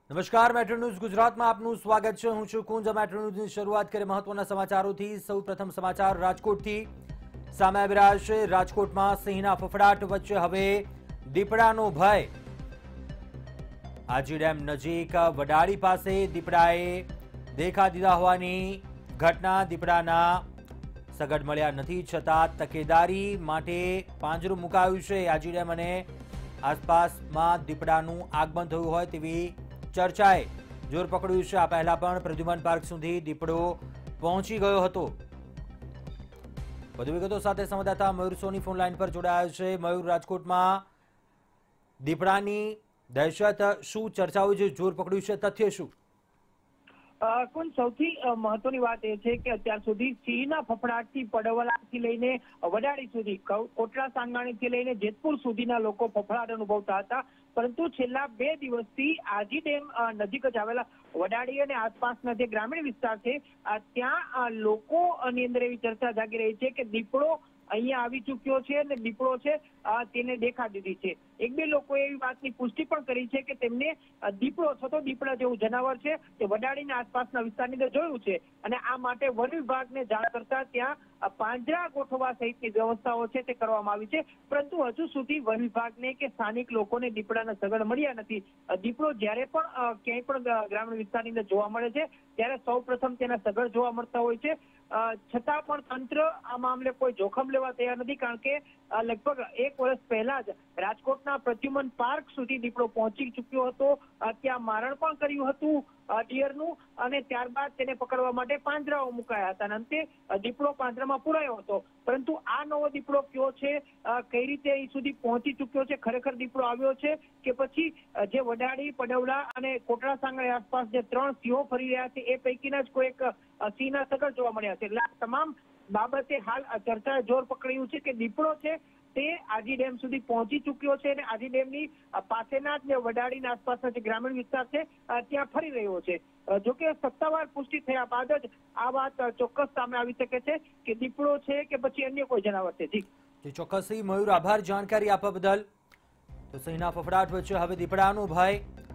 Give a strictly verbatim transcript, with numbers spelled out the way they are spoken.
નમસ્કાર, metro news ગુજરાતમાં આપનું સ્વાગત છે। હું છું કુંજ। મેટ્રો ન્યૂઝની શરૂઆત કરીએ મહત્વના સમાચારોથી। સૌપ્રથમ સમાચાર રાજકોટથી સામે આવી રહ્યા છે। રાજકોટમાં સિંહના ફફડાટ વચ્ચે હવે દીપડાનો ભય। આજી ડેમ નજીક વડાળી પાસે દીપડાએ દેખા દીધા હોવાની ઘટના। દીપડાના સગડ મળ્યા નથી, છતાં તકેદારી માટે પાંજરું મુકાયું છે। આજી ડેમ અને આસપાસમાં દીપડાનું આગમન થયું હોય તેવી ચર્ચાએ જોર પકડ્યું છે। આ પહેલા પણ પ્રદ્યુમન પાર્ક સુધી દીપડો પહોંચી ગયો હતો। વધુ વિગતો સાથે સંવાદદાતા મયુર સોની ફોન લાઈન પર જોડાયા છે। મયુર, રાજકોટમાં દીપડાની દહેશત શું ચર્ચાઓ જે જોર પકડ્યું છે, તથ્ય શું? કુલ સૌથી મહત્વની વાત એ છે કે અત્યાર સુધી સિંહના ફફડાટથી પડવલાથી લઈને વડાળી સુધી, કોટડા સાંગાણીથી લઈને જેતપુર સુધીના લોકો ફફડાટ અનુભવતા હતા, પરંતુ છેલ્લા બે દિવસથી આજી ડેમ નજીક જ આવેલા વડાળી અને આસપાસના જે ગ્રામીણ વિસ્તાર છે ત્યાં લોકોની અંદર એવી ચર્ચા જાગી રહી છે કે દીપડો અહીંયા આવી ચૂક્યો છે અને દીપડો છે તેને દેખા દીધી છે। એક બે લોકોએ એવી વાતની પુષ્ટિ પણ કરી છે કે તેમને દીપડો છતો દીપડા જેવું જનાવર છે તે વડાળીના આસપાસના વિસ્તારની અંદર જોયું છે અને આ માટે વન વિભાગને જાણ કરતા ત્યાં પાંજરા ગોઠવવા સહિતની વ્યવસ્થાઓ છે તે કરવામાં આવી છે, પરંતુ હજુ સુધી વન વિભાગને કે સ્થાનિક લોકોને દીપડાના સગડ મળ્યા નથી। દીપડો જ્યારે પણ ક્યાંય પણ ગ્રામીણ વિસ્તારની અંદર જોવા મળે છે ત્યારે સૌ પ્રથમ તેના સગડ જોવા મળતા હોય છે, છતાં પણ તંત્ર આ મામલે કોઈ જોખમ લેવા તૈયાર નથી, કારણ કે લગભગ એક વર્ષ પહેલા જ રાજકોટના પ્રદ્યુમન પાર્ક સુધી દીપડો પહોંચી ચૂક્યો હતો। ત્યાં મારણ પણ કર્યું હતું ડિયરનું અને ત્યારબાદ તેને પકડવા માટે પાંજરાઓ મુકાયા હતા અને અંતે દીપડો પાંજરામાં પુરાયો હતો, પરંતુ આ નવો દીપડો કયો છે, કઈ રીતે અહીં સુધી પહોંચી ચૂક્યો છે, ખરેખર દીપડો આવ્યો છે કે પછી જે વડાળી, પડવલા અને કોટડા સાંગાણી આસપાસ જે ત્રણ સિંહો ફરી રહ્યા છે એ પૈકીના જ કોઈ એક સિંહના સગડ જોવા મળ્યા છે। એટલે આ તમામ બાબતે હાલ ચર્ચાએ જોર પકડ્યું છે કે દીપડો છે તે આજી ડેમ સુધી પહોંચી ચૂક્યો છે અને આજી ડેમની પાસેના જ વડાળીના આસપાસના જે ગ્રામીણ વિસ્તાર છે ત્યાં ફરી રહ્યો છે। જોકે સત્તાવાર પુષ્ટિ થયા બાદ જ આ વાત ચોક્કસ સામે આવી શકે છે કે દીપડો છે કે પછી અન્ય કોઈ જનાવર છે। જી ચોક્કસથી મયુર, આભાર જાણકારી આપવા બદલ। તો સિંહના ફફડાટ વચ્ચે હવે દીપડાનો ભય।